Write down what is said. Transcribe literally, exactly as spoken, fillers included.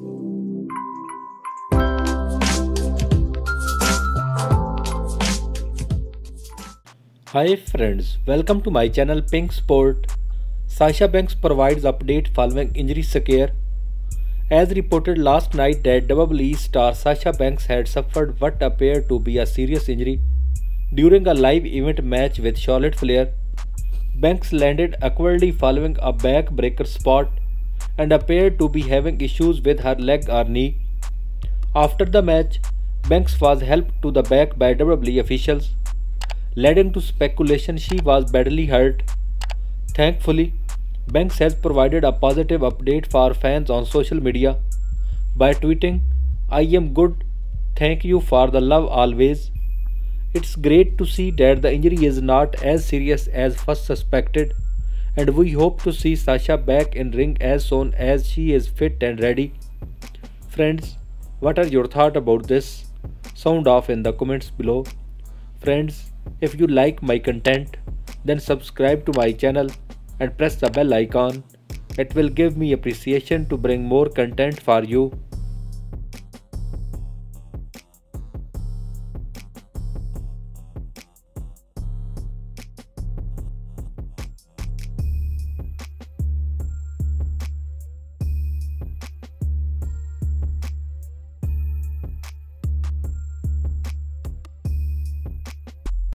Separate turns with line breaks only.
Hi friends, welcome to my channel Pink Sport. Sasha Banks provides update following injury scare. As reported last night that W W E star Sasha Banks had suffered what appeared to be a serious injury during a live event match with Charlotte Flair. Banks landed awkwardly following a back-breaker spot and appeared to be having issues with her leg or knee. After the match, Banks was helped to the back by W W E officials, leading to speculation she was badly hurt. Thankfully, Banks has provided a positive update for fans on social media by tweeting, "I am good, thank you for the love always." It's great to see that the injury is not as serious as first suspected, and we hope to see Sasha back in ring as soon as she is fit and ready. Friends, what are your thoughts about this? Sound off in the comments below. Friends, if you like my content, then subscribe to my channel and press the bell icon. It will give me appreciation to bring more content for you.